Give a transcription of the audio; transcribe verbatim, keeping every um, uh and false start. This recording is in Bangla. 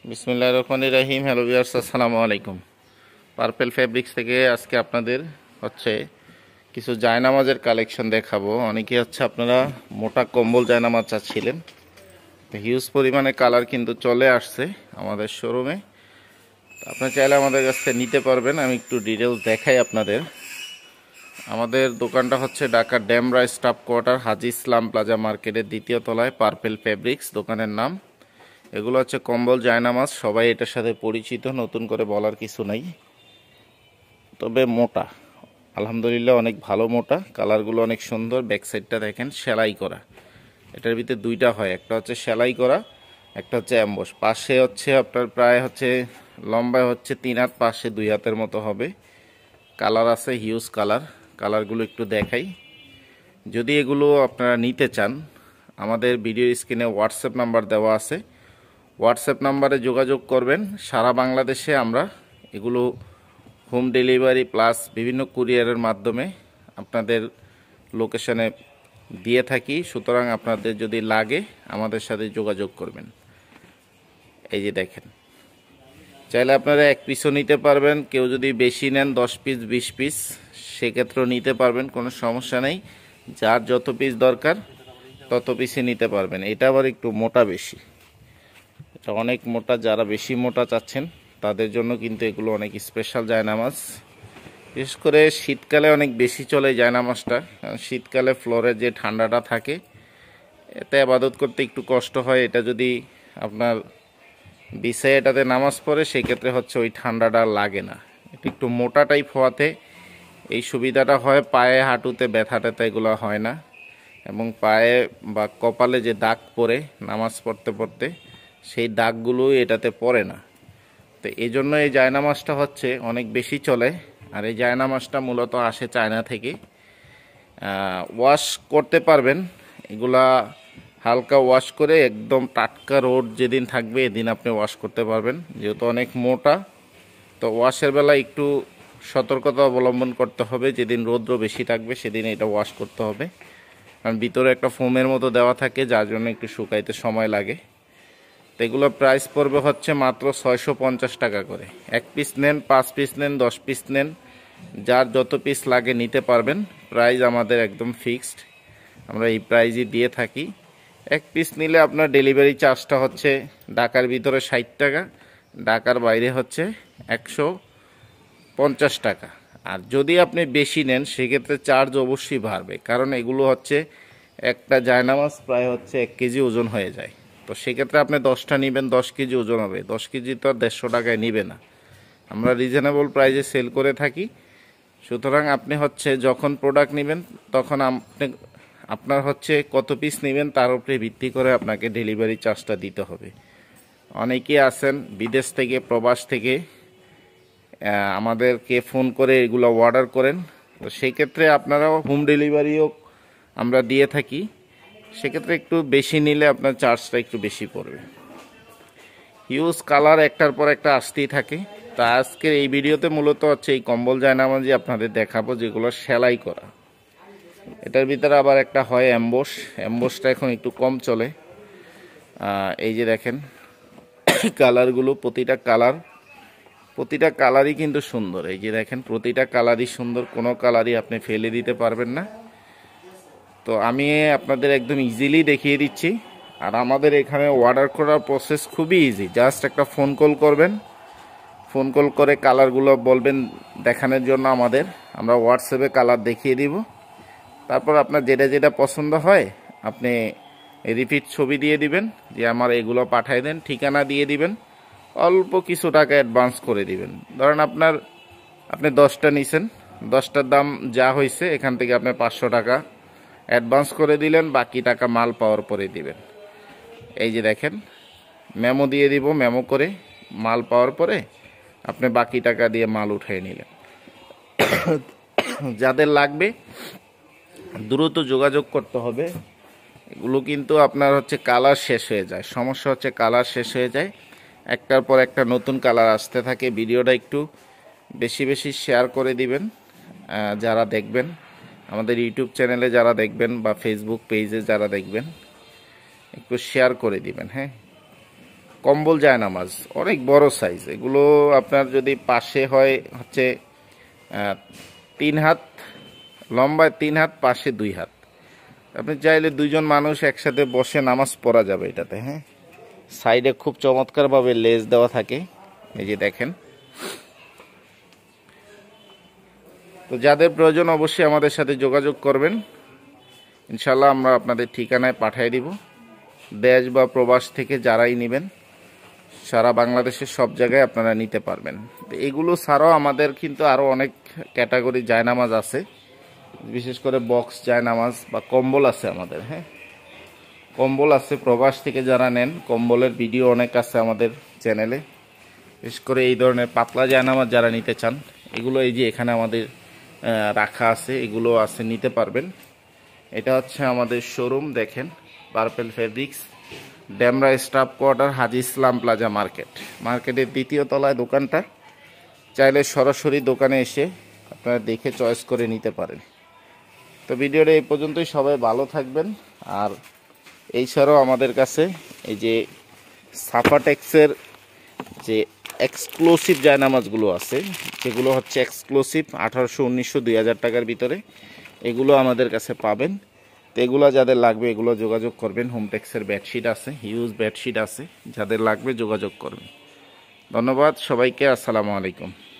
বিসমিল্লাহির রহমানির রহিম। হ্যালো ভিউয়ার্স, আসসালামু আলাইকুম। পার্পেল ফেব্রিক্স থেকে আজকে আপনাদের হচ্ছে কিছু জায়নামাজের কালেকশন দেখাবো। অনেকে হচ্ছে আপনারা মোটা কম্বল জায়নামাজ চাচ্ছিলেন, হিউজ পরিমাণে কালার কিন্তু চলে আসছে আমাদের শোরুমে। আপনি চাইলে আমাদের কাছ থেকে নিতে পারবেন। আমি একটু ডিটেলস দেখাই আপনাদের। আমাদের দোকানটা হচ্ছে Dhaka Demra staff quarter, Haji Islam plaza মার্কেটের দ্বিতীয় তলায় পার্পেল ফেব্রিক্স দোকানের নাম। এগুলো হচ্ছে কম্বল জায়নামাজ, সবাই এটার সাথে পরিচিত, নতুন করে বলার কিছু নাই। তবে মোটা, আলহামদুলিল্লাহ অনেক ভালো মোটা, কালারগুলো অনেক সুন্দর। ব্যাক সাইডটা দেখেন সেলাই করা, এটার ভিতরে দুইটা হয়, একটা হচ্ছে সেলাই করা, একটা হচ্ছে অ্যাম্বস। পাশে হচ্ছে আপনার প্রায় হচ্ছে লম্বায় হচ্ছে তিন হাত, পাশে দুই হাতের মতো হবে। কালার আছে হিউজ কালার, কালারগুলো একটু দেখাই। যদি এগুলো আপনারা নিতে চান, আমাদের ভিডিও স্ক্রিনে হোয়াটসঅ্যাপ নাম্বার দেওয়া আছে, হোয়াটসঅ্যাপ নাম্বারে যোগাযোগ করবেন। সারা বাংলাদেশে আমরা এগুলো হোম ডেলিভারি প্লাস বিভিন্ন কুরিয়ারের মাধ্যমে আপনাদের লোকেশনে দিয়ে থাকি। সুতরাং আপনাদের যদি লাগে আমাদের সাথে যোগাযোগ করবেন। এই যে দেখেন, চাইলে আপনারা এক পিসও নিতে পারবেন, কেউ যদি বেশি নেন দশ পিস বিশ পিস সেক্ষেত্রেও নিতে পারবেন, কোনো সমস্যা নেই। যার যত পিস দরকার তত পিসই নিতে পারবেন। এটা আবার একটু মোটা বেশি, এটা অনেক মোটা। যারা বেশি মোটা চাচ্ছেন তাদের জন্য কিন্তু এগুলো অনেক স্পেশাল জায়নামাজ। বিশেষ করে শীতকালে অনেক বেশি চলে জায়নামাজটা, কারণ শীতকালে ফ্লোরে যে ঠান্ডাটা থাকে এতে আবাদত করতে একটু কষ্ট হয়। এটা যদি আপনার বিছায় এটাতে নামাজ পড়ে সেক্ষেত্রে হচ্ছে ওই ঠান্ডাটা লাগে না। এটা একটু মোটা টাইপ হওয়াতে এই সুবিধাটা হয়, পায়ে হাঁটুতে ব্যথা ট্যাথা এগুলো হয় না, এবং পায়ে বা কপালে যে দাগ পড়ে নামাজ পড়তে পড়তে সেই দাগগুলো এটাতে পড়ে না। তো এই জন্য এই জায়নামাজটা হচ্ছে অনেক বেশি চলে। আর এই জায়নামাজটা মূলত আসে চায়না থেকে। ওয়াশ করতে পারবেন, এগুলা হালকা ওয়াশ করে একদম টাটকা রোদ যেদিন থাকবে এদিন আপনি ওয়াশ করতে পারবেন। যেহেতু অনেক মোটা, তো ওয়াশের বেলা একটু সতর্কতা অবলম্বন করতে হবে। যেদিন রৌদ্র বেশি থাকবে সেদিন এটা ওয়াশ করতে হবে, কারণ ভিতরে একটা ফোমের মতো দেওয়া থাকে, যার জন্য একটু শুকাইতে সময় লাগে। তো এগুলো প্রাইস পড়বে হচ্ছে মাত্র ছয়শো পঞ্চাশ টাকা করে। এক পিস নেন, পাঁচ পিস নেন, দশ পিস নেন, যার যত পিস লাগে নিতে পারবেন। প্রাইস আমাদের একদম ফিক্সড, আমরা এই প্রাইজই দিয়ে থাকি। এক পিস নিলে আপনার ডেলিভারি চার্জটা হচ্ছে ঢাকার ভিতরে ষাট টাকা, ঢাকার বাইরে হচ্ছে একশো পঞ্চাশ টাকা। আর যদি আপনি বেশি নেন সেক্ষেত্রে চার্জ অবশ্যই বাড়বে, কারণ এগুলো হচ্ছে একটা জায়নামাজ প্রায় হচ্ছে এক কেজি ওজন হয়ে যায়। তো সেক্ষেত্রে আপনি দশটা নেবেন, দশ কেজি ওজন হবে, দশ কেজি তো আর দেড়শো টাকায় নিবে না। আমরা রিজনেবল প্রাইসে সেল করে থাকি। সুতরাং আপনি হচ্ছে যখন প্রোডাক্ট নেবেন তখন আপনি আপনার হচ্ছে কত পিস নেবেন তার উপরে ভিত্তি করে আপনাকে ডেলিভারি চার্জটা দিতে হবে। অনেকেই আছেন বিদেশ থেকে, প্রবাস থেকে আমাদেরকে ফোন করে এগুলো অর্ডার করেন, তো সেক্ষেত্রে আপনারাও হোম ডেলিভারিও আমরা দিয়ে থাকি। সেক্ষেত্রে একটু বেশি নিলে আপনার চার্জটা একটু বেশি পড়বে। হিউজ কালার একটার পর একটা আসতেই থাকে। তা আজকের এই ভিডিওতে মূলত হচ্ছে এই কম্বল জায়নামাজি আপনাদের দেখাবো, যেগুলো সেলাই করা। এটার ভিতরে আবার একটা হয় অ্যাম্বোস, অ্যাম্বোসটা এখন একটু কম চলে। এই যে দেখেন কালারগুলো, প্রতিটা কালার প্রতিটা কালারই কিন্তু সুন্দর। এই যে দেখেন প্রতিটা কালারই সুন্দর, কোনো কালারই আপনি ফেলে দিতে পারবেন না। তো আমি আপনাদের একদম ইজিলি দেখিয়ে দিচ্ছি। আর আমাদের এখানে অর্ডার করার প্রসেস খুবই ইজি। জাস্ট একটা ফোন কল করবেন, ফোন কল করে কালারগুলো বলবেন দেখানোর জন্য আমাদের, আমরা হোয়াটসঅ্যাপে কালার দেখিয়ে দিব। তারপর আপনার যেটা যেটা পছন্দ হয় আপনি রিপিট ছবি দিয়ে দিবেন যে আমার এগুলো পাঠিয়ে দেন, ঠিকানা দিয়ে দিবেন, অল্প কিছু টাকা অ্যাডভান্স করে দিবেন। ধরেন আপনার আপনি দশটা নিছেন, দশটার দাম যা হয়েছে এখান থেকে আপনি পাঁচশো টাকা অ্যাডভান্স করে দিলেন, বাকি টাকা মাল পাওয়ার পরে দিবেন। এই যে দেখেন মেমো দিয়ে দিব, মেমো করে মাল পাওয়ার পরে আপনি বাকি টাকা দিয়ে মাল উঠিয়ে নিলেন। যাদের লাগবে দ্রুত যোগাযোগ করতে হবে। এগুলো কিন্তু আপনার হচ্ছে কালার শেষ হয়ে যায়, সমস্যা হচ্ছে কালার শেষ হয়ে যায়, একটার পর একটা নতুন কালার আসতে থাকে। ভিডিওটা একটু বেশি বেশি শেয়ার করে দিবেন যারা দেখবেন, আমাদের ইউটিউব চ্যানেলে যারা দেখবেন বা ফেসবুক পেজে যারা দেখবেন, একটু শেয়ার করে দিবেন। হ্যাঁ, কম্বল জায়নামাজ, অনেক বড় সাইজ। এগুলো আপনার যদি পাশে হয় হচ্ছে তিন হাত লম্বায়, তিন হাত পাশে দুই হাত। আপনি চাইলে দুইজন মানুষ একসাথে বসে নামাজ পড়া যাবে এটাতে। হ্যাঁ, সাইডে খুব চমৎকারভাবে লেজ দেওয়া থাকে, এই যে দেখেন। তো যাদের প্রয়োজন অবশ্যই আমাদের সাথে যোগাযোগ করবেন, ইনশাল্লাহ আমরা আপনাদের ঠিকানায় পাঠিয়ে দিব। দেশ বা প্রবাস থেকে যারাই নেবেন, সারা বাংলাদেশের সব জায়গায় আপনারা নিতে পারবেন। এগুলো ছাড়াও আমাদের কিন্তু আরও অনেক ক্যাটাগরি জায়নামাজ আছে, বিশেষ করে বক্স জায়নামাজ বা কম্বল আছে আমাদের। হ্যাঁ, কম্বল আছে, প্রবাস থেকে যারা নেন কম্বলের ভিডিও অনেক আছে আমাদের চ্যানেলে। বিশেষ করে এই ধরনের পাতলা জায়নামাজ যারা নিতে চান, এগুলো এই যে এখানে আমাদের রাখা আছে, এগুলো আছে, নিতে পারবেন। এটা হচ্ছে আমাদের শোরুম, দেখেন, purple fabrics, Demra staff quarter, Haji Islam plaza market. মার্কেটের দ্বিতীয় তলায় দোকানটা। চাইলে সরাসরি দোকানে এসে আপনারা দেখে চয়েস করে নিতে পারেন। তো ভিডিওটা এই পর্যন্তই, সবাই ভালো থাকবেন। আর এই ছাড়াও আমাদের কাছে এই যে সাফাটেক্সের যে এক্সক্লুসিভ জায়নামাজগুলো আছে, যেগুলো হচ্ছে এক্সক্লুসিভ আঠারোশো উনিশশো দুই হাজার টাকার ভিতরে, এগুলো আমাদের কাছে পাবেন। তো এগুলো যাদের লাগবে এগুলো যোগাযোগ করবেন। হোমটেক্সের বেডশিট আছে, হিউজ বেডশিট আছে, যাদের লাগবে যোগাযোগ করবেন। ধন্যবাদ সবাইকে, আসসালামু আলাইকুম।